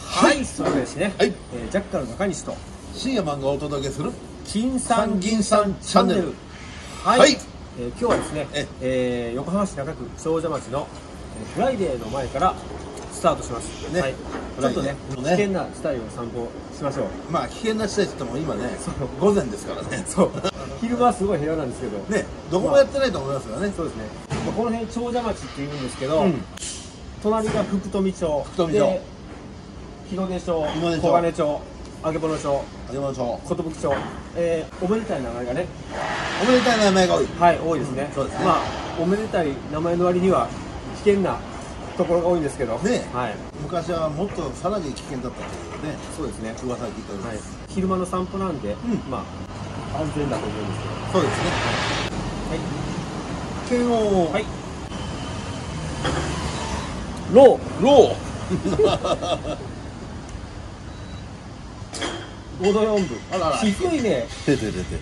はい、そうですね。 はい、 ジャッカル中西と深夜漫画をお届けする金さん銀さんチャンネル。はい、 はい、 今日はですね、横浜市中区長者町のフライデーの前からスタートしますね。はい、ちょっとね、危険な地帯を散歩しましょう。 まあ危険な地帯って言っても今ね、午前ですからね。 そう、昼間はすごい平和なんですけどね、どこもやってないと思いますよね。 そうですね。この辺長者町って言うんですけど、隣が福富町で、日の出町、小金町、あげぼの町、寿町、おめでたい名前がね、 おめでたい名前が多い。 はい、多いですね。そうですね。まあおめでたい名前の割には危険なところが多いんですけどね。はい。 昔はもっとさらに危険だったというね。 そうですね。 噂聞いております。 昼間の散歩なんで、まあ安全だと思うんですけど。 そうですね。はい。剣を。はい。ロー。5度4分。あらら。低いね。出て。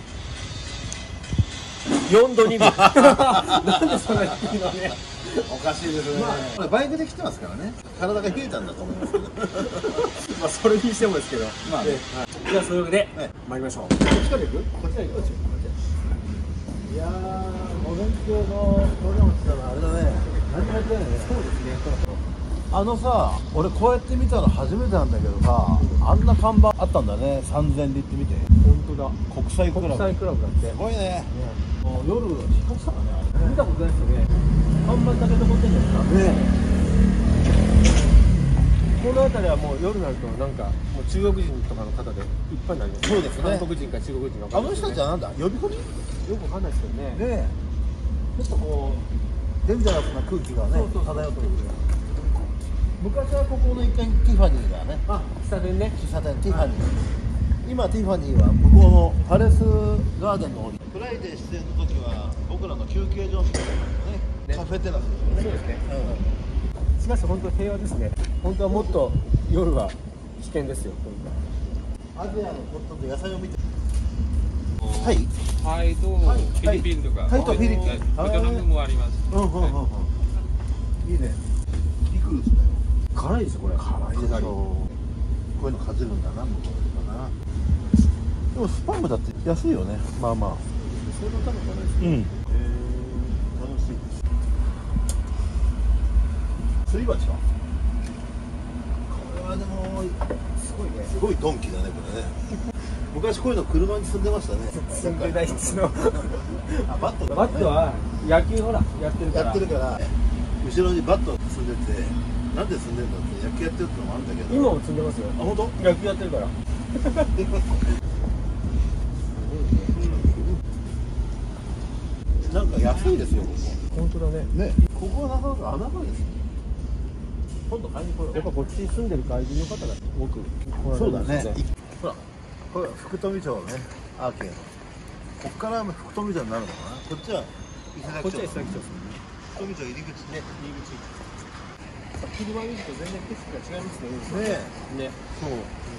4度2分。なんでそんな低いのね。 おかしいですね。まあバイクで来てますからね。体が冷えたんだと思いますけど。 まあそれにしてもですけど。まあね。じゃあそれで参りましょう。こっちから行く？こっちから行く？いやー、午前中の通りも来たらあれだね。何もやってないね。そうですね。 さ、俺こうやって見たの初めてなんだけどさ、あんな看板あったんだね。3000で行ってみて。 本当だ。 国際クラブ。 国際クラブだって。 すごいね。 夜光ったかね。見たことないですよね。看板だけで持ってんじゃないですか。この辺りはもう夜になるとなんかもう中国人とかの方でいっぱいになります。そうですね。韓国人か中国人か。あの人たちはなんだ？呼び込み？よくわかんないですけどね。ねえ。ちょっとこうデンジャラスな空気がね漂ってる。昔はここの一軒ティファニーだね。あ、喫茶店ね。喫茶店ティファニー。今ティファニーは向こうのパレスガーデンの方に。フライデー出演の時は僕らの休憩所みたいなね、カフェテラスですよね。そうですね。しかし本当平和ですね。本当はもっと夜は危険ですよ。アジアのことで野菜を見て。はい。 タイとフィリピンとか。 タイとフィリピン。 ベトナムもあります。 いいね。ピクルスだよ。 辛いですよこれ。 辛いでしょ。こういうのかじるんだな、向こうかな。でもスパムだって安いよね。まあまあ。 それのためじゃないですか。楽しい。 すり鉢は。これはでもすごいね。すごいドンキだねこれね。昔こういうの車に積んでましたね。 積んでないっつの。 バットは野球ほらやってるから後ろにバット積んでて、なんで積んでんだって野球やってるってのもあるんだけど。今も積んでますよ。 あ、本当？ 野球やってるから。 なんか安いですよここ。 本当だね。 ね、ここはなかなか穴場ですね。 今度買いに来よう。やっぱこっちに住んでる外人の方が多く。 そうだね。ほら、これ福富町ね、アーケード。ここから福富町になるのかな。こっちは伊勢崎町。こっちは伊勢崎町。福富町入り口ね。入り口。昼間見ると全然景色が違いますね。ね。そう。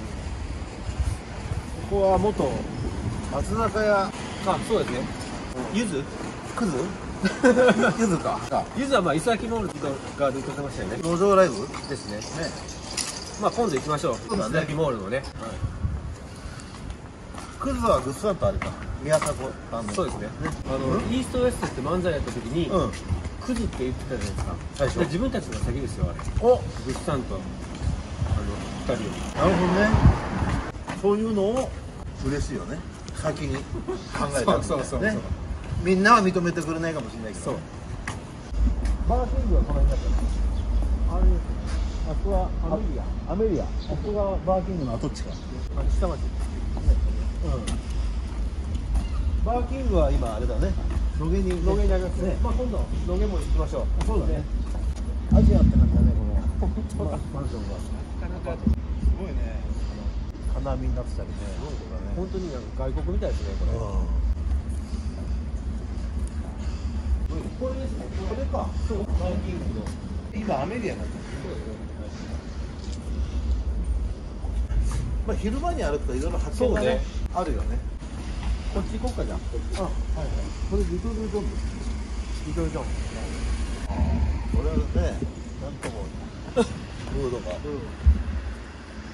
ここは元松坂屋。あ、 そうですね。ゆず？ くず？ゆずか。 ゆずはまあ伊勢崎モールが出てましたよね。 路上ライブですね。まあ今度行きましょう。伊勢崎モールのね。 クズはぐっさんとあれか。宮迫さんの。 そうですね。イーストウエストって漫才やった時にクズって言ってたじゃないですか。最初。自分たちの先ですよあれ。お、ぐっさんと2人を。 なるほどね。そういうのを嬉しいよね。先に考えた。そう。みんなは認めてくれないかもしれないけど。バーキングはこの辺だったの。あそこはアメリア。あそこがバーキングの跡地か。下町。バーキングは今あれだね。野毛にありますね。まあ今度野毛も行きましょう。そうだね。アジアって感じだねこのマンションが。すごいね。金網になってたりね。 本当に外国みたいですねこれ。これですね。これか。そう。バーキングの。 今アメリアになってる。まあ昼間に歩くといろいろ発見がねあるよね。 こっち行こうかじゃあ。はい。 これリトルジョンです。 リトルジョン。 これはね、なんともムードが。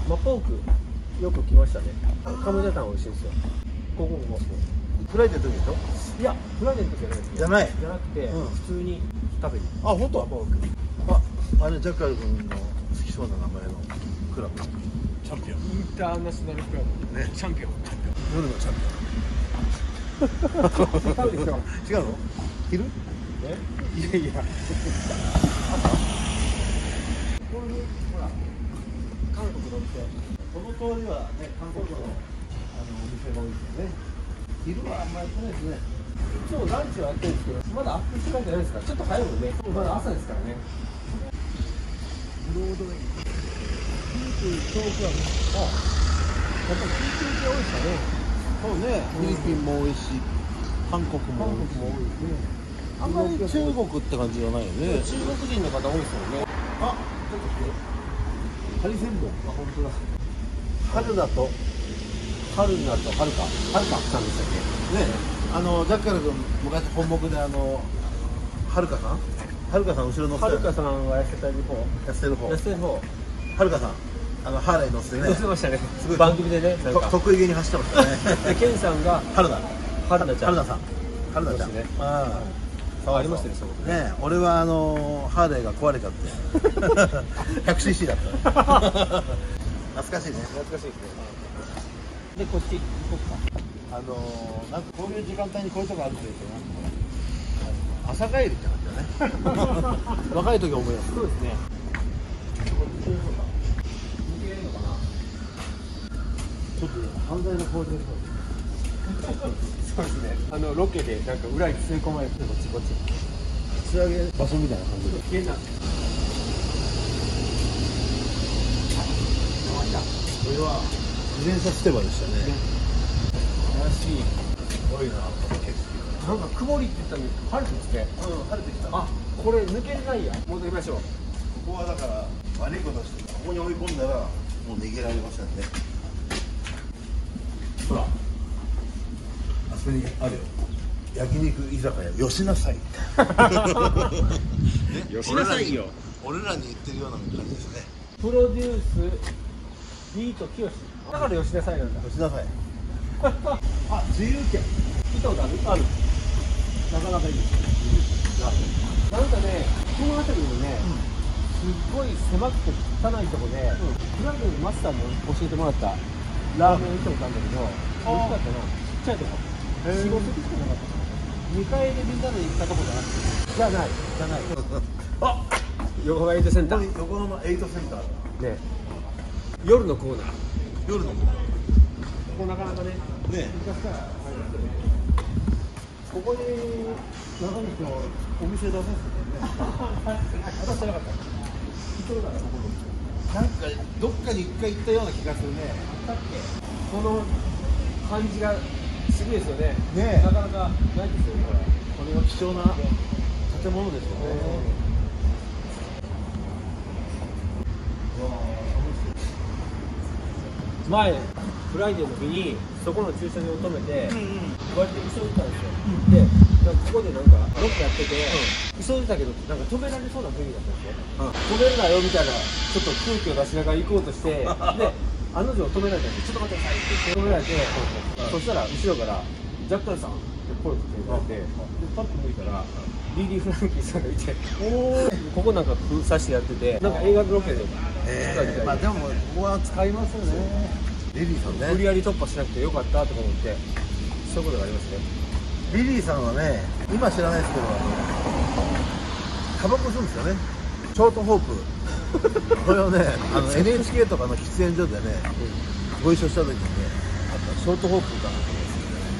まあ、ポークよく来ましたね。カムジャタン美味しいんですよ。ここもフライデーの時でしょ。 いやフライデーの時じゃないですね。 じゃないじゃなくて、 うん普通に食べにあ、本当。 ポークあれジャッカル君の好きそうな名前のクラブチャンピオンインターナショナルクラブね。 チャンピオン夜のチャンピ違うでしょ。 オン違うの昼えいやいやこういうほら韓国のお店この通りはね、韓国のお店が多いですよね。昼はあんまり来ないですね。 いつもランチはやってるんですけどまだアップしてないじゃないですか。ちょっと早いもんね。まだ朝ですからね。ブロードウェイピンク遠くはねやっぱりピンク系多いですかね。 そうね、フィリピンも多いし、韓国も韓多いし。 国も多いですね。 あんまり中国って感じじゃないよね。 中国人の方多いですよね。 あ、ちょっと来て。ハリセンボン。あ、本当だ。春だと。 春になるとはるかさんでしたっけ。 ね、ジャッカル君昔本目ではるかさん、はるかさん後ろ乗ってはるかさんは痩せた方痩せてる方、 痩せた方はるかさんハーレー乗せてね、 乗せてましたね。 すごい番組でねなんか得意げに走ってましたね。 でケンさんが春菜、 春菜ちゃん春菜さん、春菜ちゃん、 そうですねあありましたね。そうね、俺はハーレーが壊れちゃって 100cc だった懐かしいね。 懐かしいですね。でこっち行こうか。 なんかこういう時間帯にこういうとこあるというとなんか朝帰りって感じだね。若い時思います。 そうですね。こっち行こうか。抜けるのかな。 ちょっと犯罪の構図です。 そうですね。ロケでなんか裏に吸い込まれてこっち仕上げ場所みたいな感じで。 変な。 これは自転車捨て場でしたね。 怪しい。 すごいな、この景色。 なんか曇りって言ったのに晴れてますね。 晴れてきた。 あ、これ抜けないや。戻りましょう。 ここはだから悪いことしてここに追い込んだらもう逃げられませんね。ほら、あそこにあるよ。焼肉居酒屋よしなさい。 よしなさいよ。 俺らに言ってるような感じですね。 プロデュースビートきよし。だから吉田さんなんだ。 よしなさい。あ、自由軒。 見たことある？ある。なかなかいいです。なんかね、この辺りにね、すっごい狭くて汚いとこで、フライデーのマスターに教えてもらったラーメン屋行ったことあるんだけど、美味しかったな。ちっちゃいとこ。4、5席しかなかった。2階でみんなで行ったとこじゃなくて。じゃない。あ、横浜エイトセンター。 横浜エイトセンター。 ね。夜のコーナー。 夜のここなかなかね。 ね。ここに中道のお店出させてね。 私じゃなかった。 なんかどっかに一回行ったような気がするね。 だっけこの感じがすごいですよね。 ねえなかなかないですよね。 これは貴重な建物ですよね。 前フライデーの日にそこの駐車場を止めて、こうやって急いでたんですよ。で、なんかここでなんかロケやってて、急いでたけどなんか止められそうな雰囲気だったんですよ。止めるなよみたいなちょっと空気を出しながら行こうとして、で、案の定止められたんで、ちょっと待ってくださいって止められて、そしたら後ろからジャッカルさんって声かけて言われて、でパッと向いたら。リリー・フランキーさんがいて、ここなんか封鎖してやってて、なんか映画のロケでまあでもここは使いますよね。リリーさんね。 無理やり突破しなくてよかったとか思って、そういうことがありますね。 リリーさんはね、今知らないですけどタバコ吸うんですよね。ショートホープこれをねNHK とかの喫煙所でね、ご一緒した時にね、ショートホープかなと思うんですよね。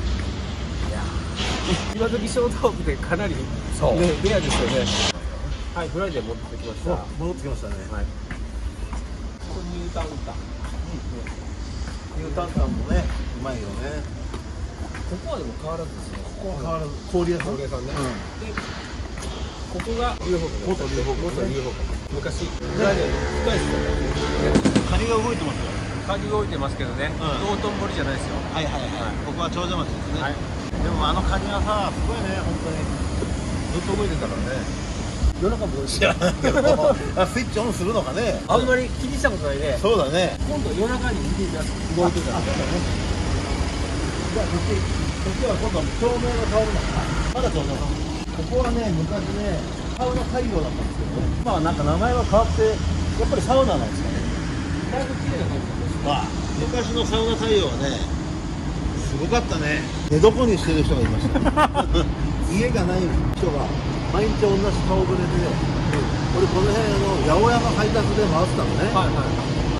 今時ショートホープでかなりねレアですよね。はい、フライデー持ってきました。 戻ってきましたね。 はい。ここニュータウンタウン。 ニュータウンタウンもね、うまいよね。 ここはでも変わらずですね。 ここは変わらず氷屋さん。 氷屋さんね。で、ここがUFO元UFO昔フライデーの深いですよね。 カニが動いてますよ。 カニ動いてますけどね。道頓堀じゃないですよ。 はいはいはい。ここは長者町ですね。 はい。 でもカニはさ、すごいね、本当に。 ずっと動いてたからね。 夜中も知らないけどあスイッチオンするのかね。 あんまり気にしたことないね。 そうだね。 今度夜中に見てみます。動いてたら。じゃあこっちは今度照明が変わるのかな。 まだそうね。ここはね昔ねサウナ太陽だったんですけどね。まあなんか名前は変わってやっぱりサウナなんですかね。 だいぶ綺麗な感じです。 まあ昔のサウナ太陽はねすごかったね。寝床にしてる人がいました家がない人が毎日同じ顔ぶれで、俺この辺八百屋の配達で回ってたのね、 はいはい。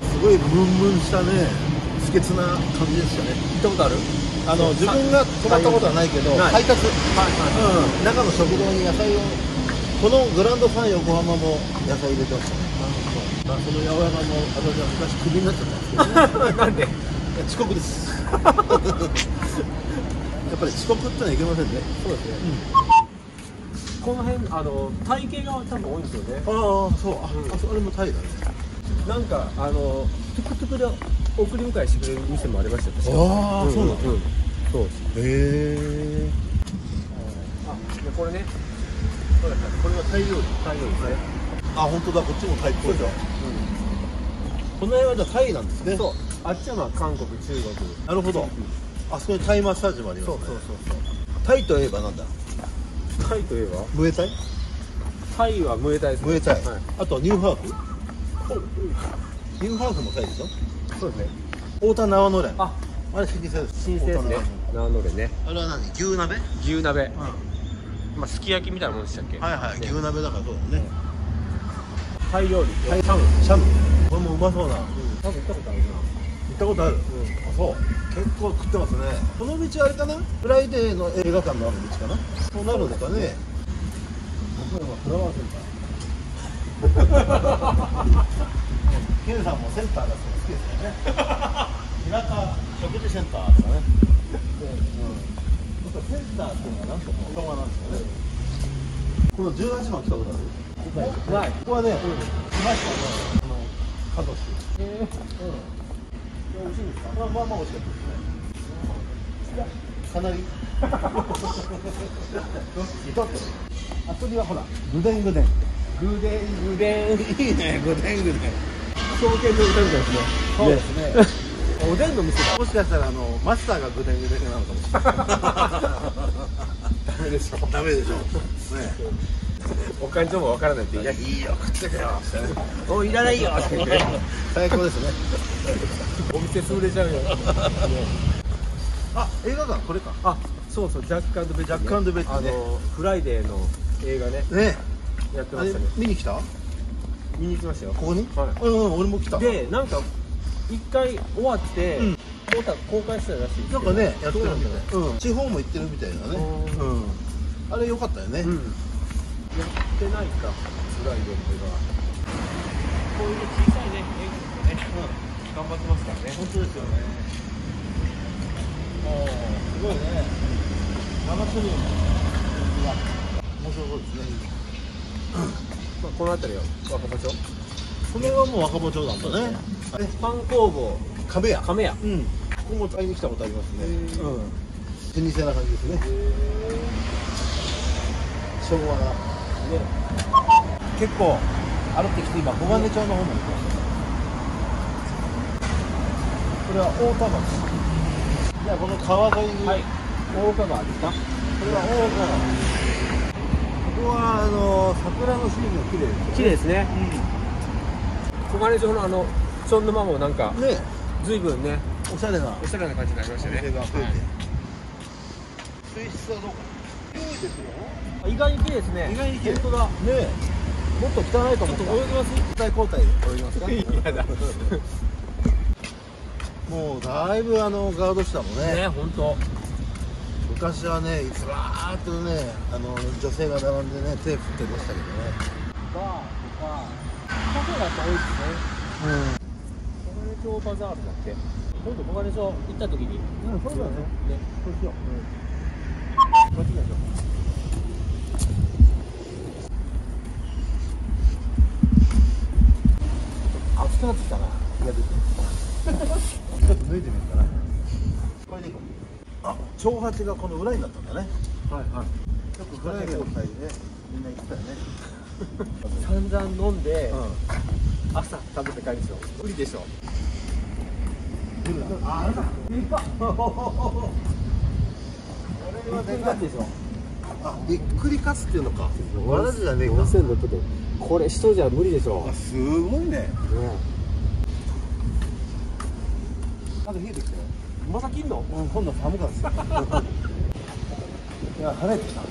すごいムンムンしたね不潔な感じでしたね。 行ったことある？ 自分が泊まったことはないけどない配達、 はいはい。 中の食堂に野菜をこのグランドサン横浜も野菜入れてましたね。まあ、その八百屋がもう私は昔クビになっちゃったんですけど、ね、 なんで？ 遅刻ですやっぱり遅刻ってのはいけませんね。 そうですね。この辺体型が多分多いんですよね。 ああそう、あれもタイだね。 なんかトゥクトゥクで送り迎えしてくれる店もありましたよ。 ああ、そうなんだ。 そう。 へえ。 でこれね。 これはタイ料理。 タイ料理ですね。 あ、本当だ、こっちもタイっぽいじゃん。この辺はじゃあタイなんですね。 そう。あっちはまあ韓国、中国。 なるほど。あそこにタイマッサージもありますね。 そう。 タイといえばなんだ。 タイといえば？ ムエタイ？ タイはムエタイですね。 ムエタイ。 はい。 あとニューハーフ。ニューハーフもタイでしょ。 そうですね。 太田縄のれん。 あ、 あれ老舗です。 新鮮ですね。長野でね。 あれは何？牛鍋？ 牛鍋。 うん。 まあすき焼きみたいなもんでしたっけ？ はいはい。牛鍋だからそうだね。 タイ料理。 タイシャム。これもうまそうな。 多分行ったことあるな。 行ったことある。あ、そう。結構食ってますね。この道あれかな？フライデーの映画館のある道かな？そうなるのかね。僕はフラワーセンター。ケンさんもセンターが好きですよね。平田食事センターですかね。センターっていうのはなんとか言葉なんですよね。この18番来たことある？ ない。 ここはね、来ましたね。家族。美味しいんですか？まあまあ美味しかったですね。かなり。どっち？あそこはほら、グデン。 グデン。 いいね、グデン。 証券の歌みたいですね。 そうですね。 おでんの店だ。 もしかしたらマスターがグデンなのかもしれない。 ダメでしょ。 ダメでしょ。ね。 お感情もわからないっていうね。 いいよ、食ってけよ。 おいらないよって言って。 最高ですね。 お店潰れちゃうよ。 あ、映画館これか。 あ、そうジャック&ベッジ、ね。 ジャック&ベッジね。 フライデーの映画ね。 ね。 やってましたね。 見に来た？ 見に行きましたよ。 ここに？ はい。 俺も来た。 で、なんか一回終わって、また公開したらしいですけど。 なんかね、やってるみたい。 うん。 地方も行ってるみたいだね。あれ良かったよね。 やってないか、フライデーの映画。こういう小さいね、映画とかね、頑張ってますからね。 本当ですよね。すごいね。生種類の面白そうですね。 まあこの辺りは若葉町。 これはもう若葉町なんだね。 パン工房亀屋。 亀屋。 ここも買いに来たことありますね。老舗な感じですね。昭和な。結構歩ってきて今小金町の方まで来ましたね。これは大田町。じゃあこの川沿いに、 はい。大岡川ですか？ これは大川。ここは桜のシーンが綺麗ですよね。 綺麗ですね。小金町のチョンの間もなんかね、 随分ね、 おしゃれなおしゃれな感じになりましたね。 お店が増えて。 はい水質はどうかな。綺麗ですよ。 意外に綺麗ですね。 意外に綺麗。 本当だ。 ね、もっと汚いと思った。 ちょっと泳ぎます？ 交代交代で泳ぎますか？ 嫌だ。 もうだいぶガード下もね。 ね、本当。 昔はね、ずらーっとね、女性が並んでね、手振ってましたけどね。 バーとかカフェが多いですね。小金町バザールだっけ？今度小金町行った時に。 そうだね。 ね、 そうしよう。こっち行きましょう。暑くなってきたな。ちょっと脱いでみるかな。これでいこう。あ、長八がこの裏になったんだね。 はいはい。 よくフライデーの会でみんな行ってたよね。 散々飲んで、朝食べて帰るでしょ。無理でしょ。あ、あれだ。でかっ。これはでかいでしょ。 あ、びっくりカツっていうのか。わらじじゃねえか。 4600円。これ人じゃ無理でしょ。 あ、すごいね。なんか冷えてきたよ。 また切んの？ うん、今度寒かったです。いや、晴れてきた。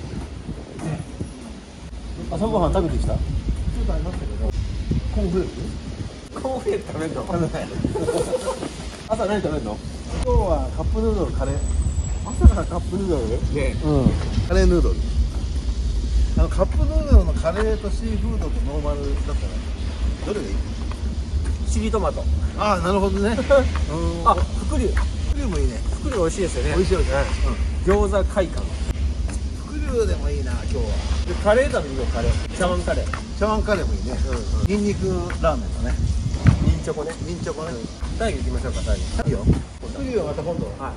朝ごはん食べてきた？ちょっとありましたけど。コーンフレーク？ コーンフレーク食べんの？ 食べない。 朝何食べんの？ 今日はカップヌードルカレー。 朝からカップヌードル？ね。 うん。カレーヌードル。カップヌードルのカレーとシーフードとノーマルだったらどれがいい？ チリトマト。 ああ、なるほどね。 あ、福龍。 福龍もいいね。 福龍美味しいですよね。 美味しいよね。 餃子会館。 福龍でもいいな、今日は。 でカレー食べるよ、カレー。茶碗カレー。 茶碗カレーもいいね。ニンニクラーメンとね。 ニンチョコね。 ニンチョコね。 大義行きましょうか、大義。 いいよ。福龍はまた今度。 はい。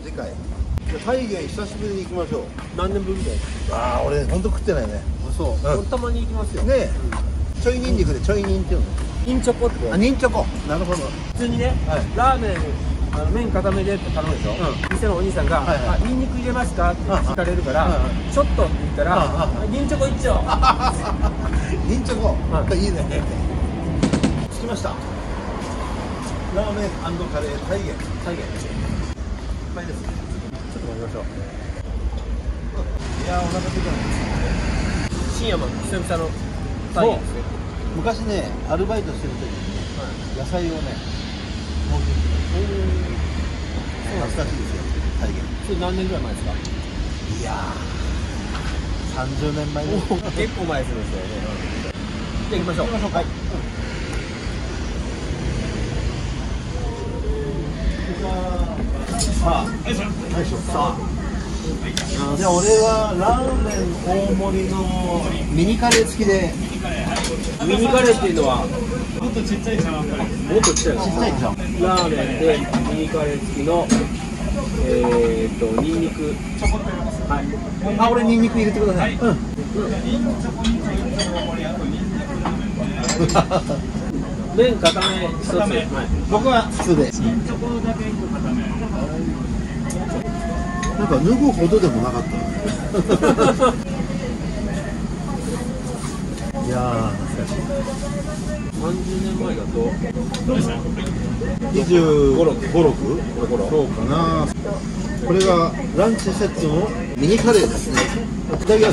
次回。大元久しぶりに行きましょう。 何年ぶりで？ ああ、俺本当食ってないね。 そう。たまに行きますよ。 ねえ。ちょいニンニクでちょいニンっていうの。 ニンチョコって。 あ、ニンチョコ。なるほど。 普通にね、ラーメン麺固めでって頼むでしょ。店のお兄さんが「ニンニク入れますか?」って聞かれるから「ちょっと」って言ったら「ニンチョコ一丁」。 ニンチョコ。いいね。着きました。ラーメン&カレー大元。 大元。 いっぱいです。 ちょっと待りましょう。 いやー、お腹空いたね。 深夜も久々の大元ですね。 昔ね、アルバイトしてる時に野菜をね、納品してた。懐かしいですよ、大元。 それ何年ぐらい前ですか？ いやー、30年前ぐらい。 結構前ですよね。じゃあ行きましょう。はい。 さあ、じゃあ俺はラーメン大盛りのミニカレー付きで。 ミニカレーっていうのはもっとちっちゃい茶碗カレー。 もっとちっちゃいの？ ちっちゃいでしょ。 ラーメンでミニカレー付きのニンニク。はい。 あ、俺ニンニク入れてください。うん。 麺固め一つ。 僕は普通で。なんか脱ぐほどでもなかった。いやー、懐かしい。 30年前だと 25、6？そうかな。これがランチセットのミニカレーですね。いただきます。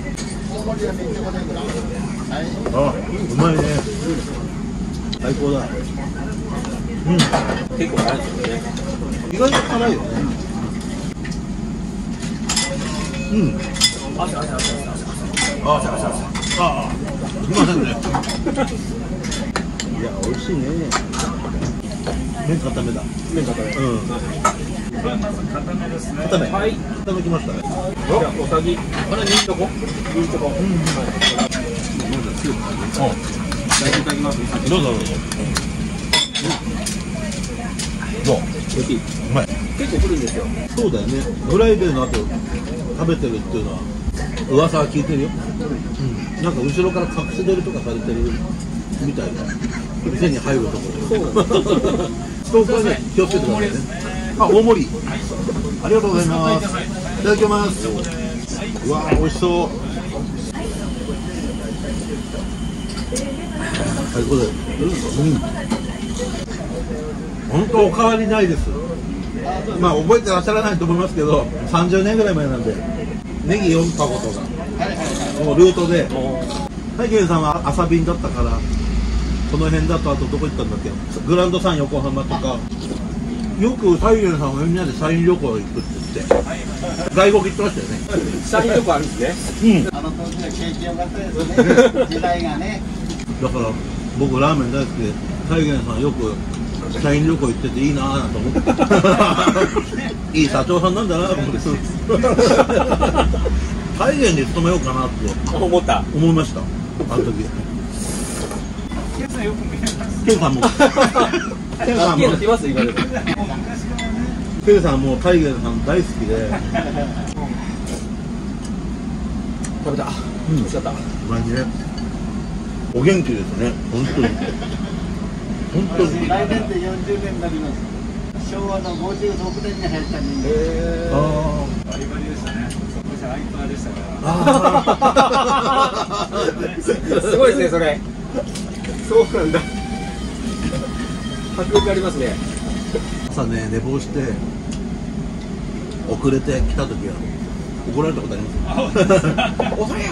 あ、うまいね。最高だ。うん。 結構辛いですよね。 意外と辛いよね。うん。あ、すいませんね。いや、美味しいね。麺固めだ。 麺固め。 うん。 固めですね。 固め。 はい。 いただきましたね。 じゃあおさぎ。あれニンチョコ？ニンチョコ。うん。いただきます。 どうぞ。どう？ 美味しい。 うまい。 結構来るんですよ。 そうだよね。フライデーの後食べてるっていうのは噂は聞いてるよ。うん。なんか後ろから隠し撮りとかされてるみたいな。店に入るところ。ストーカーね、気をつけてくださいね。あ、大盛り。ありがとうございます。いただきます。うわー、美味しそう。最高だよ。本当お変わりないです。まあ覚えてらっしゃらないと思いますけど、30年ぐらい前なんで、ネギ4箱とか、もうルートで、大元さんは朝便だったから、この辺だとあとどこ行ったんだっけ、グランドサン横浜とか、よく大元さんはみんなで社員旅行行くって言って、外国行ってましたよね。 社員旅行あるんですね。 うん。 あの当時は景気良かったですね。時代がね。 だから僕ラーメン大好きで、大元さんよく社員旅行行ってていいなぁと思っていい社長さんなんだなと思って大元に勤めようかなって思った。 思いました、あの時。 ケンさんよく見えます。 ケンさんもケンさんも来ます今でも。 ケンさんも大元さん大好きで。 食べた。美味しかった。 うまいね。 お元気ですね、本当に。本当に。 来年で40年になります。昭和の56年に入った人間。 バリバリでしたね。そこじゃアイパーでしたから。 すごいですね、それ。そうなんだ。迫力ありますね。 朝ね、寝坊して遅れて来た時は怒られたことあります。遅れよ。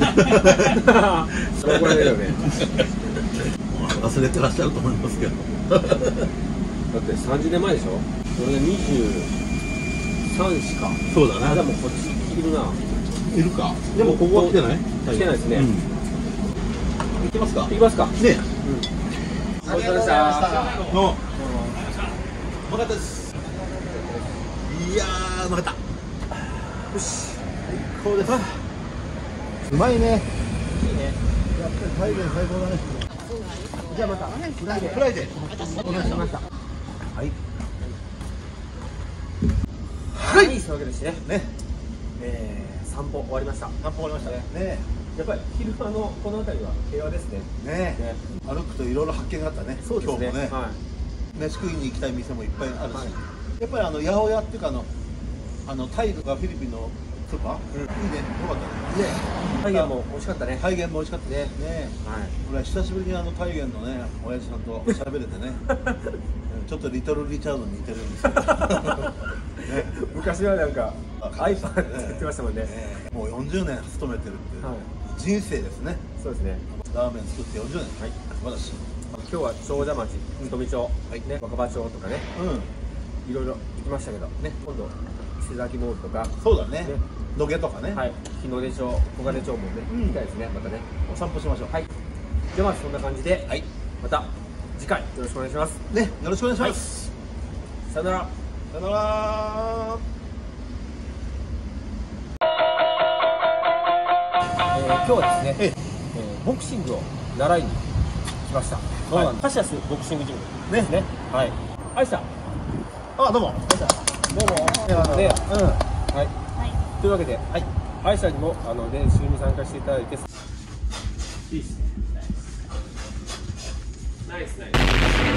それ怒られるよね。 忘れてらっしゃると思いますけど。 だって30年前でしょ。俺が23しか。 そうだね。 じゃあもうこっちいるな。 いるか。でもここは来てない？ 来てないですね。 行きますか。 行きますか。 ね。 ありがとうございました。 の。うまかったです。いやー、うまかった。よし。最高です。うまいね。いいね。やっぱりタイゲン最高だね。 じゃあまたフライデー。 フライデー。 お願いしました。 はい。 はい。そういうわけでしてね。 ね。 散歩終わりました。 散歩終わりましたね。 やっぱり昼間のこの辺りは平和ですね。 ね。歩くといろいろ発見があったね。 そうですね。 今日もね。 はい。 飯食いに行きたい店もいっぱいあるし、やっぱり八百屋っていうかタイとかフィリピンのスーパー、いいね、よかったね。 タイゲンも美味しかったね。 タイゲンも美味しかったね。ね、 はい。 俺は久しぶりにタイゲンのね、親父さんと喋れてね、ちょっとリトルリチャードに似てるんですけど、ね、 昔はなんかアイパーって言ってましたもんね。 もう40年勤めてるっていう人生ですね。 そうですね。 ラーメン作って40年。はい。素晴らしい。 今日は長者町、富町、ね、若葉町とかね、いろいろ行きましたけど、ね、今度伊勢崎モールとか、 そうだね。野毛とかね。 はい、日の出町、小金町もね、行きたいですね、またね。 お散歩しましょう。 はい。ではそんな感じで、はい、また次回よろしくお願いします。 ね、よろしくお願いします。 さよなら。 さよなら。 今日はですね、ボクシングを習いに来ました。そうなんです。カシアスボクシングジムですね。はい。アイさん。 あ、どうも。 どうも。ね、はい。というわけで、はい。アイさんにも練習に参加していただいて、いいですね。ナイスナイス。